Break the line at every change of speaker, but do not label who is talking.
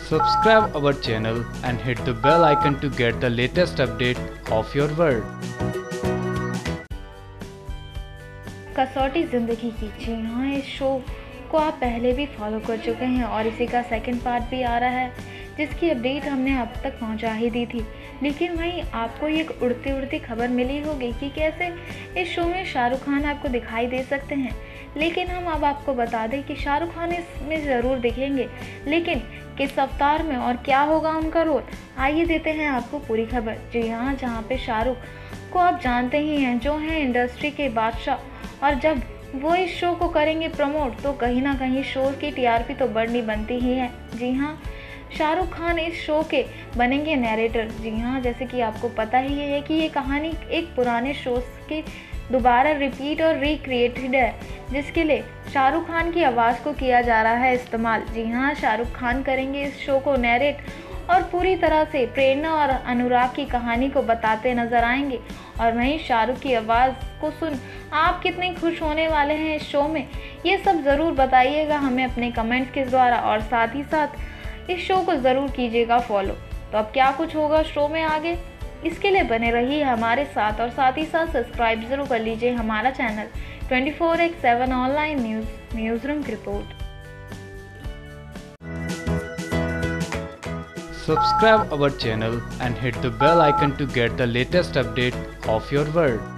Subscribe our channel and hit the bell icon to get the latest update of your world.
कसौटी ज़िंदगी की, जी हाँ, इस show को आप पहले भी फॉलो कर चुके हैं और इसी का सेकंड पार्ट भी आ रहा है, जिसकी अपडेट हमने अब तक पहुंचा ही दी थी। लेकिन वहीं आपको एक उड़ती उड़ती खबर मिली होगी कि कैसे इस शो में शाहरुख खान आपको दिखाई दे सकते हैं। लेकिन हम अब आपको बता दें कि शाहरुख खान इसमें ज़रूर दिखेंगे, लेकिन किस अवतार में और क्या होगा उनका रोल, आइए देते हैं आपको पूरी खबर। जी हाँ, जहाँ पे शाहरुख को आप जानते ही हैं, जो हैं इंडस्ट्री के बादशाह, और जब वो इस शो को करेंगे प्रमोट तो कहीं ना कहीं शो की टीआरपी तो बढ़नी बनती ही है। जी हाँ, शाहरुख खान इस शो के बनेंगे नैरेटर। जी हाँ, जैसे कि आपको पता ही है कि ये कहानी एक पुराने शोज के दोबारा रिपीट और रिक्रिएटेड है, जिसके लिए शाहरुख खान की आवाज़ को किया जा रहा है इस्तेमाल। जी हाँ, शाहरुख खान करेंगे इस शो को नैरेट और पूरी तरह से प्रेरणा और अनुराग की कहानी को बताते नजर आएंगे। और वहीं शाहरुख की आवाज़ को सुन आप कितने खुश होने वाले हैं इस शो में, ये सब ज़रूर बताइएगा हमें अपने कमेंट्स के द्वारा, और साथ ही साथ इस शो को ज़रूर कीजिएगा फॉलो। तो अब क्या कुछ होगा शो में आगे, इसके लिए बने रहिए हमारे साथ, और साथ ही साथ सब्सक्राइब ज़रूर कर लीजिए हमारा चैनल 24/7 ऑनलाइन न्यूज़ रूम की रिपोर्ट।
Subscribe our channel and hit the bell icon to get the latest update of your world.